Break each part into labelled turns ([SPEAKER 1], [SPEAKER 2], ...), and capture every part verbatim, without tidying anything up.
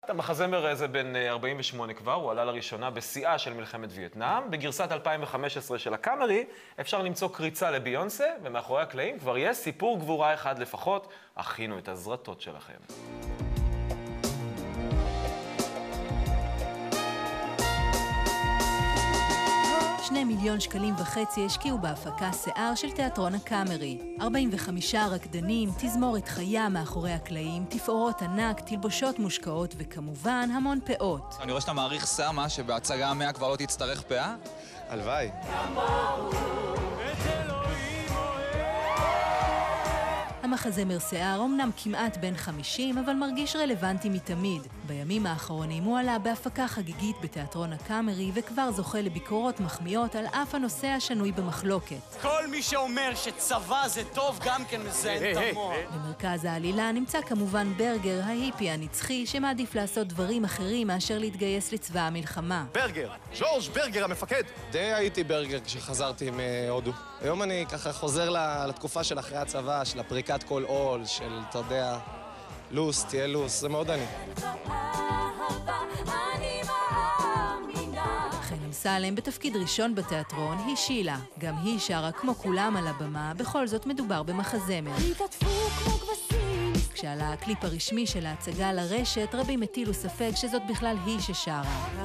[SPEAKER 1] המחזמר הזה בן ארבעים ושמונה כבר, הוא עלה לראשונה בשיאה של מלחמת וייטנאם. בגרסת אלפיים וחמש עשרה של הקאמרי אפשר למצוא קריצה לביונסה, ומאחורי הקלעים כבר יש סיפור גבורה אחד לפחות. הכינו את הזרטות שלכם.
[SPEAKER 2] שני מיליון שקלים וחצי השקיעו בהפקה שיער של תיאטרון הקאמרי. ארבעים וחמישה רקדנים, תזמורת חיה מאחורי הקלעים, תפאורות ענק, תלבושות מושקעות וכמובן המון פאות.
[SPEAKER 3] אני רואה שאתה מעריך סמה שבהצגה המאה כבר לא תצטרך פאה?
[SPEAKER 4] הלוואי.
[SPEAKER 2] המחזמר שיער אומנם כמעט בן חמישים, אבל מרגיש רלוונטי מתמיד. בימים האחרונים הוא עלה בהפקה חגיגית בתיאטרון הקאמרי, וכבר זוכה לביקורות מחמיאות על אף הנושא השנוי במחלוקת.
[SPEAKER 5] כל מי שאומר שצבא זה טוב גם כן מזיין את המוח.
[SPEAKER 2] במרכז העלילה נמצא כמובן ברגר, ההיפי הנצחי, שמעדיף לעשות דברים אחרים מאשר להתגייס לצבא המלחמה.
[SPEAKER 4] ברגר! ג'ורג' ברגר המפקד! די הייתי ברגר כשחזרתי מהודו. היום אני ככה חוזר לתקופה של אחרי הצבא, של הפריקת כל עול, של, אתה יודע, לוס, תהיה לוס, זה מאוד אני.
[SPEAKER 2] חן אמסלם בתפקיד ראשון בתיאטרון היא שילה. גם היא שרה כמו כולם על הבמה, בכל זאת מדובר במחזמר. כשעלה הקליפ הרשמי של ההצגה לרשת, רבים הטילו ספק שזאת בכלל היא ששרה.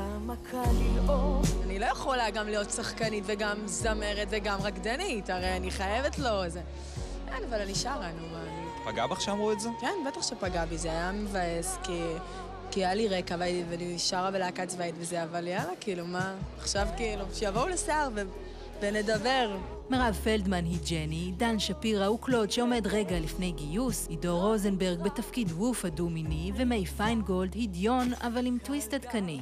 [SPEAKER 6] אני לא יכולה גם להיות שחקנית וגם זמרת וגם רקדנית, הרי אני חייבת לו זה. כן, אבל אני שרה, נו, אני...
[SPEAKER 3] פגע בך שאמרו את זה?
[SPEAKER 6] כן, בטח שפגע בי, זה היה מבאס, כי... כי היה לי רקע ואני שרה בלהקה צבאית וזה, אבל יאללה, כאילו, מה? עכשיו כאילו, שיבואו לשיער ו... ונדבר.
[SPEAKER 2] מירב פלדמן היא ג'ני, דן שפירה הוא קלוד שעומד רגע לפני גיוס, עידו רוזנברג בתפקיד ווף הדו-מיני, ומי פיינגולד היא דיון, אבל עם טוויסט עדכני.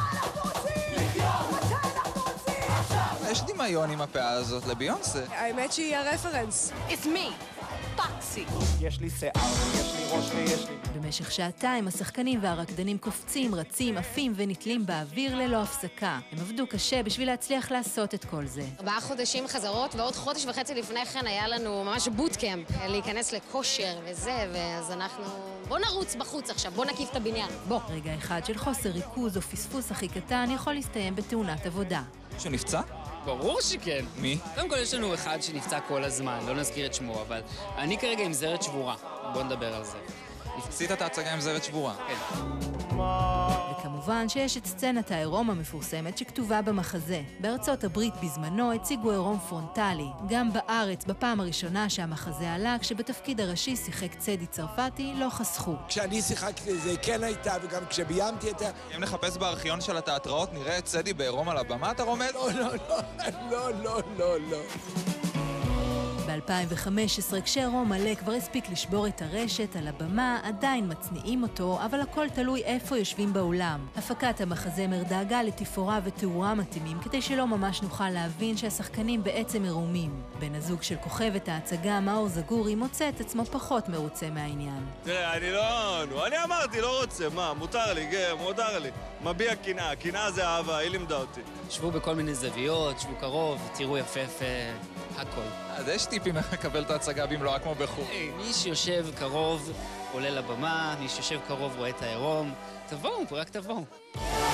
[SPEAKER 3] יש דמיון עם הפאה הזאת לביונסה.
[SPEAKER 6] האמת שהיא הרפרנס.
[SPEAKER 7] It's me, טוקסי.
[SPEAKER 5] יש לי שיער, יש לי ראש ויש לי...
[SPEAKER 2] במשך שעתיים השחקנים והרקדנים קופצים, רצים, עפים ונתלים באוויר ללא הפסקה. הם עבדו קשה בשביל להצליח לעשות את כל זה.
[SPEAKER 7] ארבעה חודשים חזרות, ועוד חודש וחצי לפני כן היה לנו ממש בוטקאמפ, להיכנס לכושר וזה, ואז אנחנו... בוא נרוץ בחוץ עכשיו, בוא נקיף את הבניין, בוא.
[SPEAKER 2] רגע אחד של חוסר ריכוז או פספוס הכי קטן יכול להסתיים בתאונת עבודה.
[SPEAKER 3] שהוא נפצע?
[SPEAKER 8] ברור שכן.
[SPEAKER 3] מי?
[SPEAKER 8] קודם כל יש לנו אחד שנפצע כל הזמן, לא נזכיר את שמו, אבל אני כרגע עם זרת שבורה. בוא נדבר על זה.
[SPEAKER 3] עשית את ההצגה עם זרת שבורה.
[SPEAKER 8] כן.
[SPEAKER 2] וכמובן שיש את סצנת העירום המפורסמת שכתובה במחזה. בארצות הברית בזמנו הציגו עירום פרונטלי. גם בארץ, בפעם הראשונה שהמחזה עלה, כשבתפקיד הראשי שיחק צדי צרפתי, לא חסכו.
[SPEAKER 9] כשאני שיחקתי זה כן הייתה, וגם כשביימתי את ה...
[SPEAKER 3] אם נחפש בארכיון של התיאטראות, נראה את צדי בעירום על הבמה, אתה רומז?
[SPEAKER 9] לא, לא, לא, לא, לא, לא, לא.
[SPEAKER 2] ב-אלפיים וחמש עשרה, כשעירום מלא כבר הספיק לשבור את הרשת, על הבמה עדיין מצניעים אותו, אבל הכל תלוי איפה יושבים באולם. הפקת המחזמר דאגה לתפאורה ותאורה מתאימים, כדי שלא ממש נוכל להבין שהשחקנים בעצם עירומים. בן הזוג של כוכבת ההצגה, מאור זגורי, מוצא את עצמו פחות מרוצה מהעניין.
[SPEAKER 10] תראה, אני לא... נו, אני אמרתי, לא רוצה, מה? מותר לי, גר, מותר לי. מביע קנאה, קנאה זה אהבה, היא לימדה אותי.
[SPEAKER 8] שבו בכל מיני זוויות, שבו קרוב, תראו יפף, הכל.
[SPEAKER 3] אז יש טיפים איך לקבל את ההצגה במלואה כמו בחור.
[SPEAKER 8] מי שיושב קרוב עולה לבמה, מי שיושב קרוב רואה את העירום. תבואו, רק תבואו.